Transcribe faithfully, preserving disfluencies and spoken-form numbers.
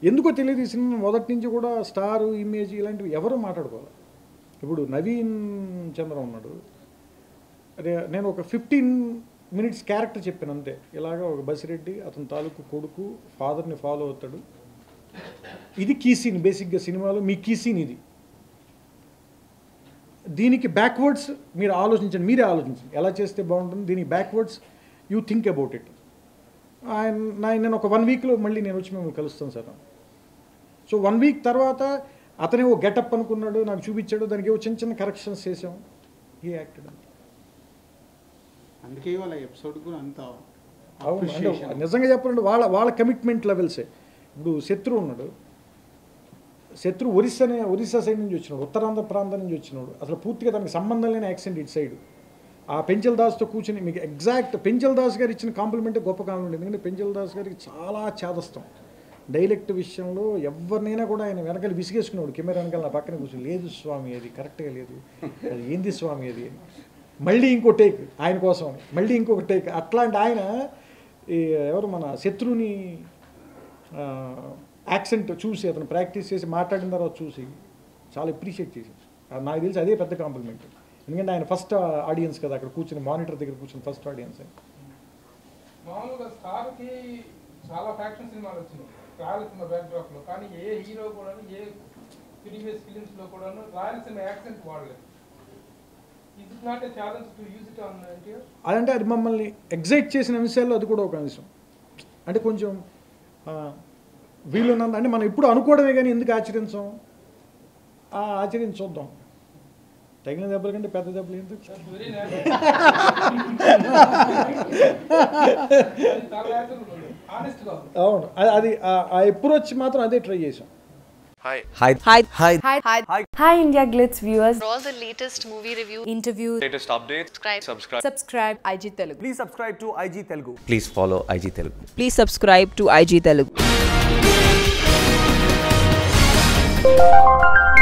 ఎందుకో తెలియదు ఈ సినిమా మొదటి నుంచి కూడా స్టార్ ఇమేజ్ ఇలాంటివి ఎవరు మాట్లాడుకోవాలి. ఇప్పుడు నవీన్ చంద్ర ఉన్నాడు, నేను ఒక ఫిఫ్టీన్ మినిట్స్ క్యారెక్టర్ చెప్పాను అంతే. ఇలాగ ఒక బసిరెడ్డి అతని తాలూకు కొడుకు ఫాదర్ని ఫాలో అవుతాడు. ఇది కీ సీన్ బేసిక్గా సినిమాలో, మీ కీ సీన్ ఇది. దీనికి బ్యాక్వర్డ్స్ మీరు ఆలోచించండి, మీరే ఆలోచించండి ఎలా చేస్తే బాగుంటుంది. దీనికి backwards you think about it. ఆయన నేను ఒక వన్ వీక్లో మళ్ళీ నేను వచ్చి మిమ్మల్ని కలుస్తాను సార్. సో వన్ వీక్ తర్వాత అతనే ఓ గెటప్ అనుకున్నాడు, నాకు చూపించాడు, దానికి ఏవో చిన్న చిన్న కరెక్షన్స్ చేసాం, ఈ యాక్టెడ్. అందుకే వాళ్ళ ఎపిసోడ్ కూడా అంత అవును. అంటే నిజంగా చెప్పాలంటే వాళ్ళ వాళ్ళ కమిట్మెంట్ లెవెల్సే. ఇప్పుడు శత్రు ఉన్నాడు, శత్రు ఒరిస్సా ఒరిస్సా సైడ్ నుంచి వచ్చినాడు, ఉత్తరాంధ్ర ప్రాంతం నుంచి వచ్చినాడు, అసలు పూర్తిగా తనకి సంబంధం లేని యాక్సెంట్ ఇటు సైడ్. ఆ పెంచల్ దాస్తో కూర్చొని మీకు ఎగ్జాక్ట్ పెంచల్ దాస్ గారు ఇచ్చిన కాంప్లిమెంటే గొప్ప కాంప్లిమెంట్. ఎందుకంటే పెంచల్ దాస్ గారికి చాలా చేదస్తాం డైలెక్ట్ విషయంలో. ఎవరినైనా కూడా ఆయన వెనకాల విసిగేసుకున్నాడు, కెమెరా వెనకాల నా పక్కన కూర్చొని, లేదు స్వామి అది కరెక్ట్గా లేదు, అది ఏంది స్వామి అది, మళ్ళీ ఇంకో టేక్ ఆయన కోసం, మళ్ళీ ఇంకొక టేక్. అట్లాంటి ఆయన ఎవరు మన శత్రుని యాక్సెంట్ చూసి అతను ప్రాక్టీస్ చేసి మాట్లాడిన తర్వాత చూసి చాలా అప్రిషియేట్ చేశారు. నాకు తెలిసి అదే పెద్ద కాంప్లిమెంట్. ఎందుకంటే ఆయన ఫస్ట్ ఆడియన్స్ కదా, అక్కడ కూర్చొని మానిటర్ దగ్గర కూర్చొని ఫస్ట్ ఆడియన్స్. మామూలుగా స్టార్కి చాలా ఫ్యాక్షన్ సినిమాలు వచ్చినాయి రాయలసీమ బ్యాక్డ్రాప్లో, కానీ ఏ హీరో కూడా ఏ ప్రీవియస్ ఫిలిమ్స్లో కూడా రాయలసీమ యాక్సెంట్ వాడలేదు. It is not a challenge to use it on NTR. అదంటే అది మమ్మల్ని ఎగ్జైట్ చేసిన అంశాల్లో అది కూడా ఒక అంశం. అంటే కొంచెం వీళ్ళున్నంత అంటే మనం ఇప్పుడు అనుకోవడమే కానీ ఎందుకు ఆచరించాం, ఆచరించి చూద్దాం. తగిన దెబ్బల కంటే పెద్ద దెబ్బలు ఎందుకు. అవును, అది ఆ అప్రోచ్ మాత్రం అదే ట్రై చేసాం. Hi. Hi. Hi. Hi. Hi. Hi. Hi. Hi India Glitz viewers. For all the latest movie reviews, interviews, latest updates, subscribe. Subscribe. Subscribe I G Telugu. Please subscribe to I G Telugu. Please follow I G Telugu. Please subscribe to I G Telugu.